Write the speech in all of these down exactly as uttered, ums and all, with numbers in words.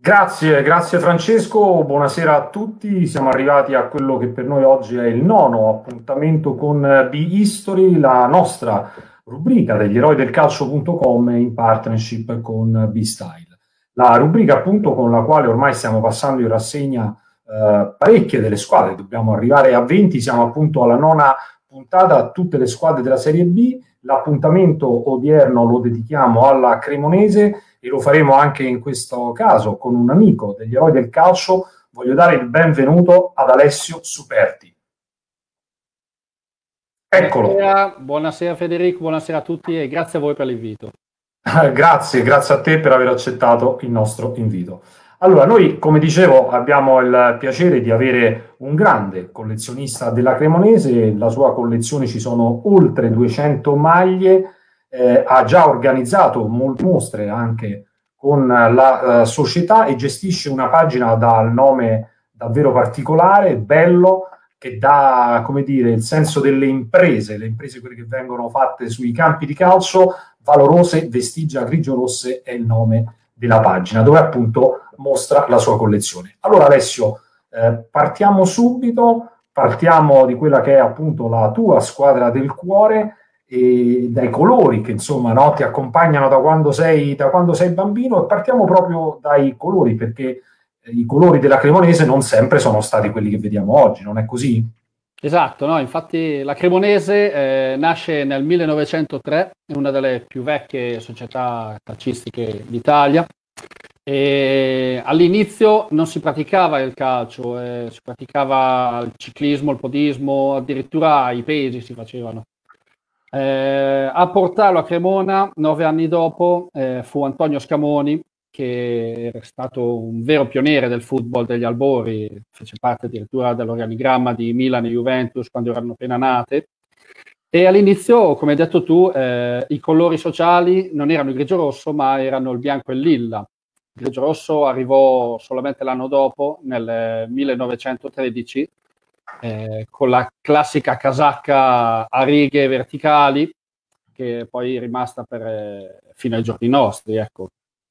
Grazie, grazie Francesco, buonasera a tutti. Siamo arrivati a quello che per noi oggi è il nono appuntamento con B-History, la nostra rubrica degli eroi del calcio punto com in partnership con B-Style. La rubrica appunto con la quale ormai stiamo passando in rassegna eh, parecchie delle squadre, dobbiamo arrivare a venti, siamo appunto alla nona puntata a tutte le squadre della Serie B. L'appuntamento odierno lo dedichiamo alla Cremonese e lo faremo anche in questo caso con un amico degli eroi del calcio. Voglio dare il benvenuto ad Alessio Superti. Eccolo. Buonasera, buonasera Federico, buonasera a tutti e grazie a voi per l'invito. Grazie, grazie a te per aver accettato il nostro invito. Allora, noi, come dicevo, abbiamo il piacere di avere un grande collezionista della Cremonese. La sua collezione ci sono oltre duecento maglie, eh, ha già organizzato molte mostre anche con la uh, società e gestisce una pagina dal nome davvero particolare, bello, che dà, come dire, il senso delle imprese, le imprese quelle che vengono fatte sui campi di calcio. Valorose Vestigia Grigio-Rosse è il nome della pagina, dove appunto mostra la sua collezione. Allora Alessio, eh, partiamo subito, partiamo di quella che è appunto la tua squadra del cuore e dai colori che insomma no, ti accompagnano da quando sei, da quando sei bambino, e partiamo proprio dai colori, perché eh, i colori della Cremonese non sempre sono stati quelli che vediamo oggi, non è così? Esatto, no? Infatti la Cremonese eh, nasce nel millenovecentotre, è una delle più vecchie società calcistiche d'Italia. E all'inizio non si praticava il calcio, eh, si praticava il ciclismo, il podismo, addirittura i pesi si facevano. Eh, a portarlo a Cremona, nove anni dopo, eh, fu Antonio Scamoni, che era stato un vero pioniere del football degli albori, fece parte addirittura dell'organigramma di Milan e Juventus quando erano appena nate. E all'inizio, come hai detto tu, eh, i colori sociali non erano il grigio-rosso, ma erano il bianco e il lilla. Il grigio-rosso arrivò solamente l'anno dopo, nel millenovecentotredici, eh, con la classica casacca a righe verticali, che poi è rimasta per, eh, fino ai giorni nostri, ecco.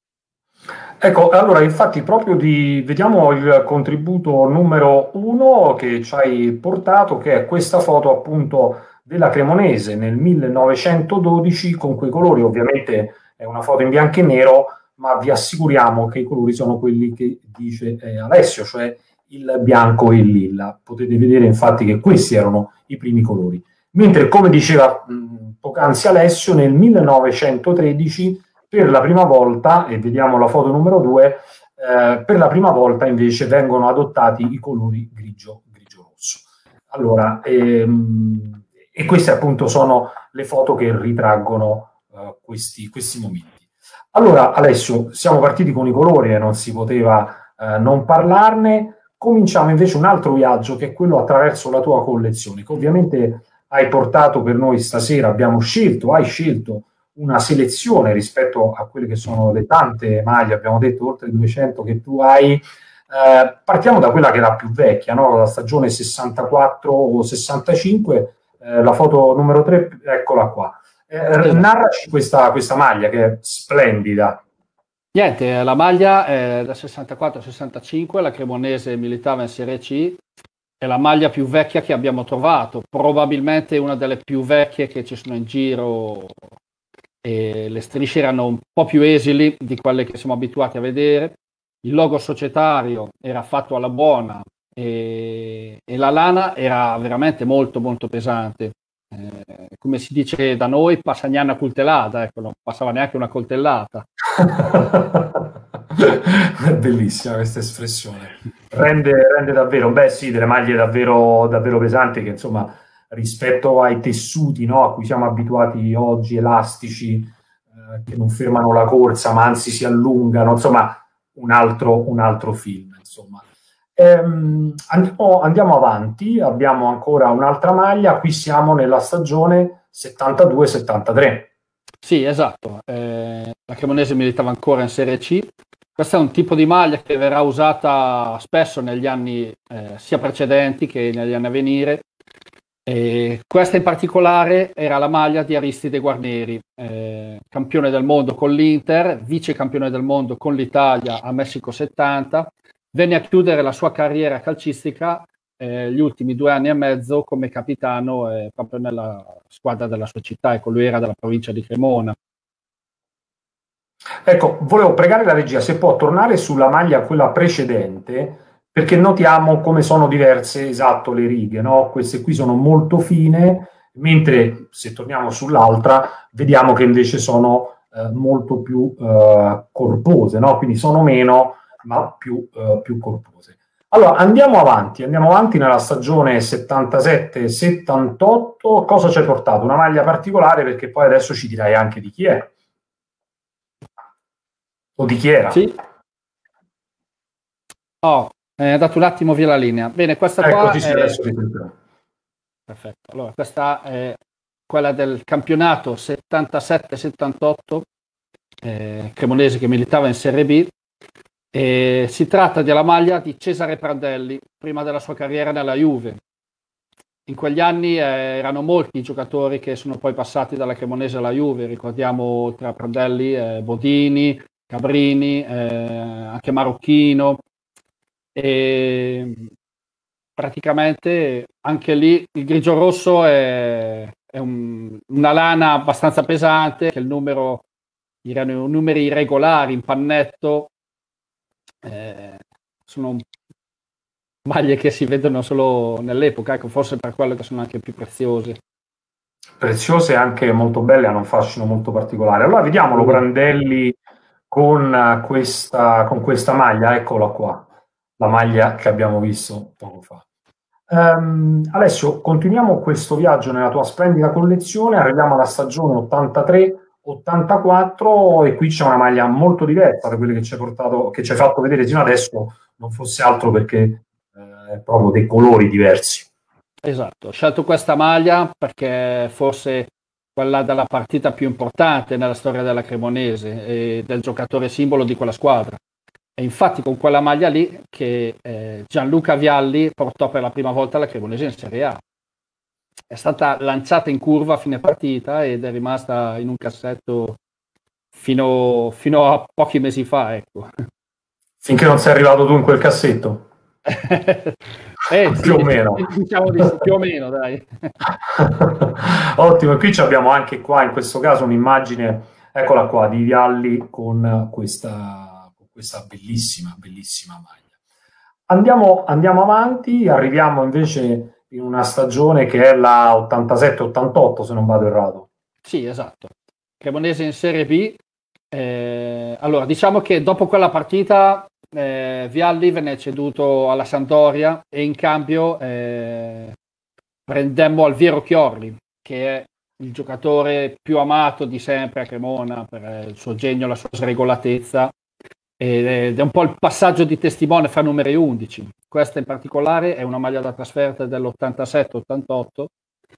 Ecco, allora infatti proprio di, vediamo il contributo numero uno che ci hai portato, che è questa foto appunto della Cremonese nel millenovecentododici con quei colori. Ovviamente è una foto in bianco e nero, ma vi assicuriamo che i colori sono quelli che dice eh, Alessio, cioè il bianco e il lilla. Potete vedere infatti che questi erano i primi colori. Mentre, come diceva mh, poc'anzi Alessio, nel millenovecentotredici per la prima volta, e vediamo la foto numero due, eh, per la prima volta invece vengono adottati i colori grigio, grigio-rosso. Allora, ehm, e queste appunto sono le foto che ritraggono eh, questi, questi momenti. Allora, Alessio, siamo partiti con i colori e non si poteva eh, non parlarne. Cominciamo invece un altro viaggio, che è quello attraverso la tua collezione, che ovviamente hai portato per noi stasera. Abbiamo scelto, hai scelto una selezione rispetto a quelle che sono le tante maglie, abbiamo detto oltre duecento che tu hai. Eh, partiamo da quella che è la più vecchia, no? La stagione sessantaquattro o sessantacinque, eh, la foto numero tre, eccola qua. Eh, narraci questa, questa maglia che è splendida. Niente, la maglia è da sessantaquattro sessantacinque, la Cremonese militava in Serie C, è la maglia più vecchia che abbiamo trovato, probabilmente una delle più vecchie che ci sono in giro. E le strisce erano un po' più esili di quelle che siamo abituati a vedere, il logo societario era fatto alla buona e, e la lana era veramente molto molto pesante, eh, come si dice da noi, passagnana coltellata, ecco, non passava neanche una coltellata. È bellissima questa espressione, rende, rende davvero, beh sì, delle maglie davvero, davvero pesanti, che insomma rispetto ai tessuti, no, a cui siamo abituati oggi, elastici, eh, che non fermano la corsa, ma anzi si allungano, insomma, un altro, un altro film, insomma. Ehm, andiamo, andiamo avanti, abbiamo ancora un'altra maglia, qui siamo nella stagione settantadue settantatré. Sì, esatto, eh, la Cremonese militava ancora in Serie C. Questo è un tipo di maglia che verrà usata spesso negli anni eh, sia precedenti che negli anni a venire. E questa in particolare era la maglia di Aristide Guarneri, eh, campione del mondo con l'Inter, vice campione del mondo con l'Italia a Messico settanta, venne a chiudere la sua carriera calcistica eh, gli ultimi due anni e mezzo come capitano eh, proprio nella squadra della sua città, ecco, lui era della provincia di Cremona. Ecco, volevo pregare la regia se può tornare sulla maglia quella precedente, perché notiamo come sono diverse, esatto, le righe, no? Queste qui sono molto fine, mentre se torniamo sull'altra vediamo che invece sono eh, molto più eh, corpose, no? Quindi sono meno, ma più, eh, più corpose. Allora, andiamo avanti, andiamo avanti nella stagione settantasette settantotto. Cosa ci hai portato? Una maglia particolare, perché poi adesso ci dirai anche di chi è. O di chi era? Sì. Oh, è andato un attimo via la linea. Bene, questa ecco, qua sì, sì, è... adesso ripeterò. Perfetto. Allora, questa è quella del campionato settantasette settantotto, eh, Cremonese che militava in Serie B. E si tratta della maglia di Cesare Prandelli, prima della sua carriera nella Juve. In quegli anni eh, erano molti i giocatori che sono poi passati dalla Cremonese alla Juve. Ricordiamo tra Prandelli eh, Bodini, Cabrini, eh, anche Marocchino. E praticamente anche lì il grigio rosso è, è un, una lana abbastanza pesante, che il numero erano numeri irregolari in pannetto, eh, sono maglie che si vedono solo nell'epoca, ecco, forse per quello che sono anche più preziose. Preziose e anche molto belle, hanno un fascino molto particolare. Allora vediamolo, Prandelli con questa, con questa maglia, eccola qua, la maglia che abbiamo visto poco fa. Um, Alessio, continuiamo questo viaggio nella tua splendida collezione, arriviamo alla stagione ottantatré ottantaquattro e qui c'è una maglia molto diversa da quelle che ci hai portato, che ci hai fatto vedere fino adesso, non fosse altro perché eh, proprio dei colori diversi. Esatto, ho scelto questa maglia perché forse quella della partita più importante nella storia della Cremonese e del giocatore simbolo di quella squadra. E infatti con quella maglia lì che eh, Gianluca Vialli portò per la prima volta la Cremonese in Serie A. È stata lanciata in curva a fine partita ed è rimasta in un cassetto fino, fino a pochi mesi fa, ecco. Finché non sei arrivato tu in quel cassetto? eh, più sì, o meno. Diciamo di sì, più o meno, dai. Ottimo, e qui abbiamo anche qua in questo caso un'immagine, eccola qua, di Vialli con questa, con questa bellissima, bellissima maglia. Andiamo, andiamo avanti, arriviamo invece in una stagione che è la ottantasette ottantotto, se non vado errato. Sì, esatto. Cremonese in Serie B. Eh, allora, diciamo che dopo quella partita eh, Vialli venne ceduto alla Sampdoria e in cambio eh, prendemmo Alviero Chiorli, che è il giocatore più amato di sempre a Cremona per il suo genio, la sua sregolatezza, ed è un po' il passaggio di testimone fra numeri undici. Questa in particolare è una maglia da trasferta dell'ottantasette ottantotto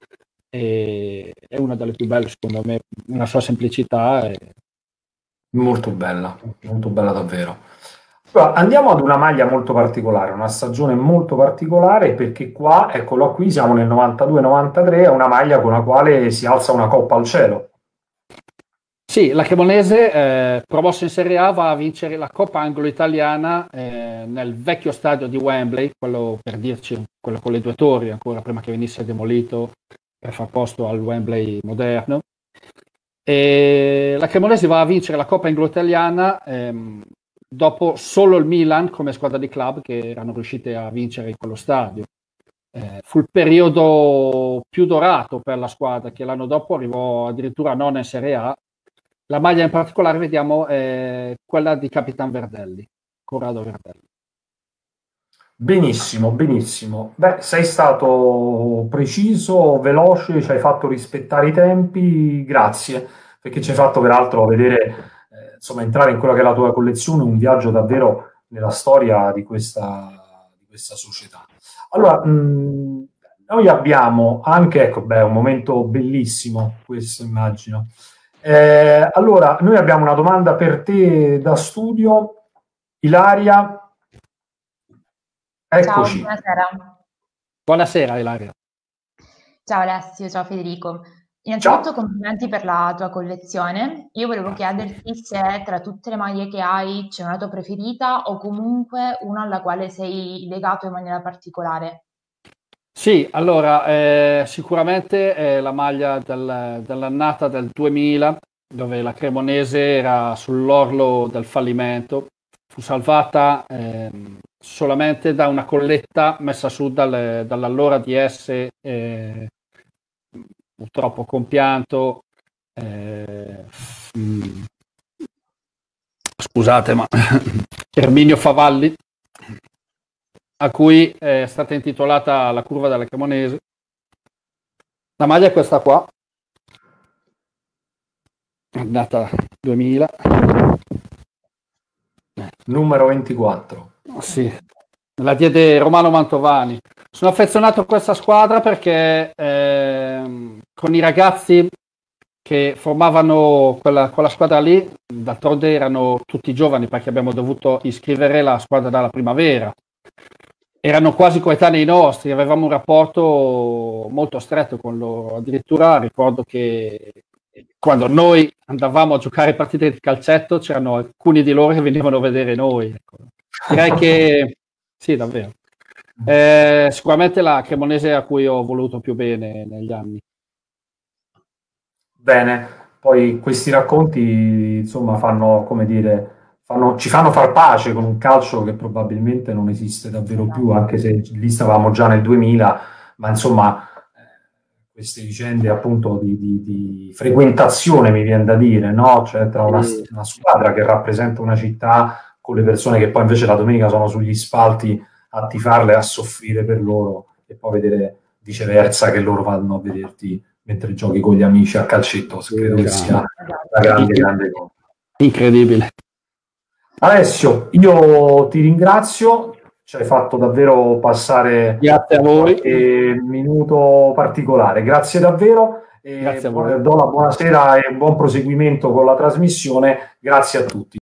e è una delle più belle secondo me, nella sua semplicità. E... molto bella, molto bella davvero. Allora, andiamo ad una maglia molto particolare, una stagione molto particolare, perché qua, eccola qui, siamo nel novantadue novantatré, è una maglia con la quale si alza una coppa al cielo. Sì, la Cremonese, eh, promossa in Serie A, va a vincere la Coppa Anglo-Italiana eh, nel vecchio stadio di Wembley, quello per dirci, quello con le due torri, ancora prima che venisse demolito per far posto al Wembley moderno. E la Cremonese va a vincere la Coppa Anglo-Italiana ehm, dopo solo il Milan come squadra di club che erano riuscite a vincere in quello stadio. Eh, fu il periodo più dorato per la squadra, che l'anno dopo arrivò addirittura a nona in Serie A. La maglia in particolare vediamo è quella di Capitan Verdelli, Corrado Verdelli. Benissimo, benissimo. Beh, sei stato preciso, veloce, ci hai fatto rispettare i tempi, grazie, perché ci hai fatto peraltro vedere, eh, insomma, entrare in quella che è la tua collezione, un viaggio davvero nella storia di questa, di questa società. Allora, mh, noi abbiamo anche, ecco, beh, un momento bellissimo questo, immagino. Eh, allora, noi abbiamo una domanda per te da studio, Ilaria. Eccoci. Ciao, buonasera. Buonasera Ilaria. Ciao Alessio, ciao Federico. Innanzitutto Ciao. complimenti per la tua collezione. Io volevo chiederti se tra tutte le maglie che hai c'è una tua preferita o comunque una alla quale sei legato in maniera particolare. Sì, allora, eh, sicuramente è la maglia del- dell'annata del duemila, dove la Cremonese era sull'orlo del fallimento. Fu salvata ehm, solamente da una colletta messa su dal- dall'allora D S, eh, purtroppo compianto. eh, mm, Scusate, ma Erminio Favalli, a cui è stata intitolata la curva della Cremonese. La maglia è questa qua, data duemila. Numero ventiquattro. Sì, la diede Romano Mantovani. Sono affezionato a questa squadra perché ehm, con i ragazzi che formavano quella, quella squadra lì, d'altronde erano tutti giovani perché abbiamo dovuto iscrivere la squadra dalla primavera. Erano quasi coetanei nostri, avevamo un rapporto molto stretto con loro. Addirittura ricordo che quando noi andavamo a giocare partite di calcetto c'erano alcuni di loro che venivano a vedere noi. Ecco. Direi che sì, davvero. Eh, sicuramente la Cremonese a cui ho voluto più bene negli anni. Bene, poi questi racconti, insomma, fanno, come dire, fanno, ci fanno far pace con un calcio che probabilmente non esiste davvero più, anche se lì stavamo già nel duemila, ma insomma, eh, queste vicende appunto di, di, di frequentazione, mi viene da dire, no? Cioè tra una, una squadra che rappresenta una città con le persone che poi invece la domenica sono sugli spalti a tifarle, a soffrire per loro, e poi vedere viceversa che loro vanno a vederti mentre giochi con gli amici a calcetto, credo che sia una grande, grande cosa. Incredibile. Alessio, io ti ringrazio, ci hai fatto davvero passare Grazie a voi. qualche minuto particolare, grazie davvero, e Grazie a voi. do la buonasera e buon proseguimento con la trasmissione, grazie a tutti.